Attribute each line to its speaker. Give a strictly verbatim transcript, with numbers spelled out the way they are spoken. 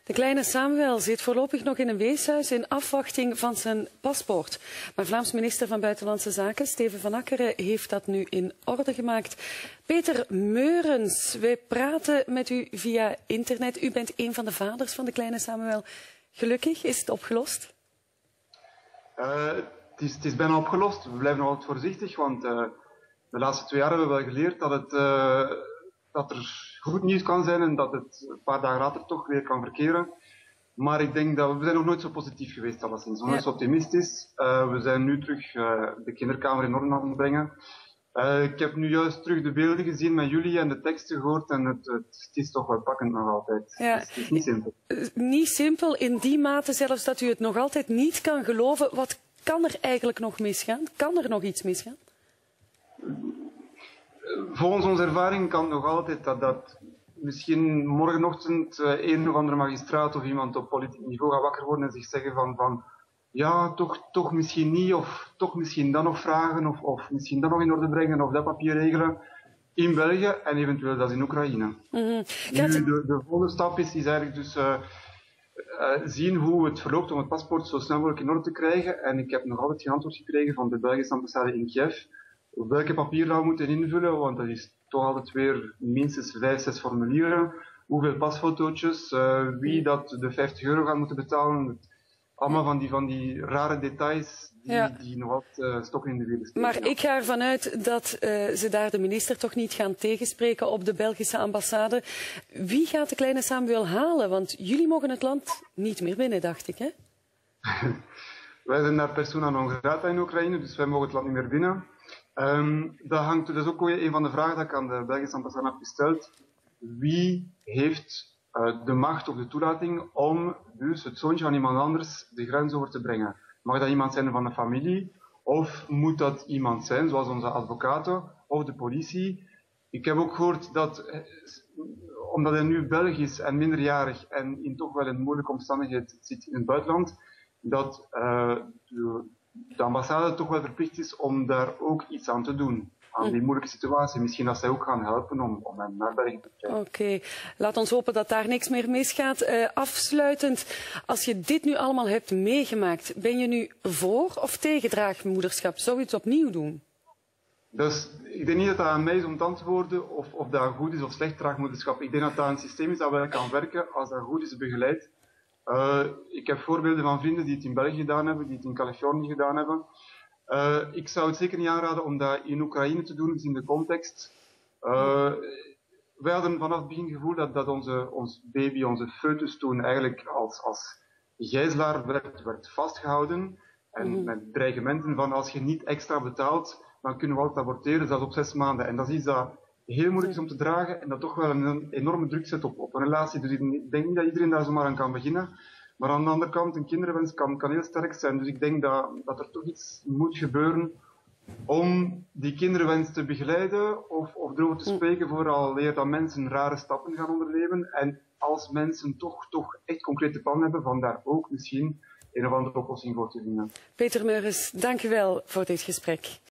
Speaker 1: De kleine Samuel zit voorlopig nog in een weeshuis in afwachting van zijn paspoort. Maar Vlaams minister van Buitenlandse Zaken, Steven Van Akkeren, heeft dat nu in orde gemaakt. Peter Meurens, wij praten met u via internet. U bent een van de vaders van de kleine Samuel. Gelukkig, is het opgelost?
Speaker 2: Uh, het, is, het is bijna opgelost. We blijven nog altijd voorzichtig, want uh, de laatste twee jaar hebben we wel geleerd dat, het, uh, dat er goed nieuws kan zijn en dat het een paar dagen later toch weer kan verkeren. Maar ik denk dat we, we zijn nog nooit zo positief geweest alleszins. Nog nooit zo optimistisch. Uh, we zijn nu terug uh, de kinderkamer in orde aan het brengen. Uh, ik heb nu juist terug de beelden gezien met jullie en de teksten gehoord en het, het, het is toch wel pakkend nog altijd.
Speaker 1: Ja.
Speaker 2: Het, is, het is niet simpel.
Speaker 1: Niet simpel, in die mate zelfs dat u het nog altijd niet kan geloven. Wat kan er eigenlijk nog misgaan? Kan er nog iets misgaan?
Speaker 2: Volgens onze ervaring kan het nog altijd dat, dat misschien morgenochtend uh, een of andere magistraat of iemand op politiek niveau gaat wakker worden en zich zeggen van, van ja, toch, toch misschien niet, of toch misschien dat nog vragen, of, of misschien dat nog in orde brengen, of dat papier regelen in België en eventueel dat in Oekraïne.
Speaker 1: Mm-hmm.
Speaker 2: Nu, de, de volgende stap is, is eigenlijk dus uh, uh, zien hoe het verloopt om het paspoort zo snel mogelijk in orde te krijgen. En ik heb nog altijd geen antwoord gekregen van de Belgische ambassade in Kiev welke papieren we moeten invullen, want dat is toch altijd weer minstens vijf, zes formulieren. Hoeveel pasfotootjes, uh, wie dat de vijftig euro gaat moeten betalen. Allemaal van die, van die rare details die, ja. die nog altijd uh, stokken in de wielen steken.
Speaker 1: Maar ik ga ervan uit dat uh, ze daar de minister toch niet gaan tegenspreken op de Belgische ambassade. Wie gaat de kleine Samuel halen? Want jullie mogen het land niet meer binnen, dacht ik, hè?
Speaker 2: Wij zijn daar persona non grata in Oekraïne, dus wij mogen het land niet meer binnen. Um, dat hangt dus ook een van de vragen die ik aan de Belgische ambassade heb gesteld. Wie heeft uh, de macht of de toelating om dus het zoontje van iemand anders de grens over te brengen? Mag dat iemand zijn van de familie? Of moet dat iemand zijn, zoals onze advocaten of de politie? Ik heb ook gehoord dat, omdat hij nu Belg is en minderjarig en in toch wel een moeilijke omstandigheid zit in het buitenland, dat uh, de, de ambassade toch wel verplicht is om daar ook iets aan te doen. Aan die moeilijke situatie. Misschien dat zij ook gaan helpen om, om hem naar België te krijgen.
Speaker 1: Oké, okay. Laat ons hopen dat daar niks meer misgaat. Uh, afsluitend, als je dit nu allemaal hebt meegemaakt, ben je nu voor of tegen draagmoederschap? Zou je het opnieuw doen?
Speaker 2: Dus ik denk niet dat dat aan mij is om te antwoorden of, of dat goed is of slecht draagmoederschap. Ik denk dat dat een systeem is dat wel kan werken als dat goed is begeleid. Uh, ik heb voorbeelden van vrienden die het in België gedaan hebben, die het in Californië gedaan hebben. Uh, ik zou het zeker niet aanraden om dat in Oekraïne te doen, dus in de context. Uh, wij hadden vanaf het begin het gevoel dat, dat onze, ons baby, onze foetus toen eigenlijk als, als gijzelaar werd, werd vastgehouden. En mm. met dreigementen van als je niet extra betaalt, dan kunnen we altijd aborteren, zelfs op zes maanden. En dat is iets dat heel moeilijk is om te dragen en dat toch wel een enorme druk zet op, op een relatie. Dus ik denk niet dat iedereen daar zomaar aan kan beginnen. Maar aan de andere kant, een kinderwens kan, kan heel sterk zijn. Dus ik denk dat, dat er toch iets moet gebeuren om die kinderwens te begeleiden of, of erover te spreken vooraleer dat mensen rare stappen gaan ondernemen. En als mensen toch, toch echt concrete plannen hebben, van daar ook misschien een of andere oplossing voor te vinden.
Speaker 1: Peter Meurens, dank u wel voor dit gesprek.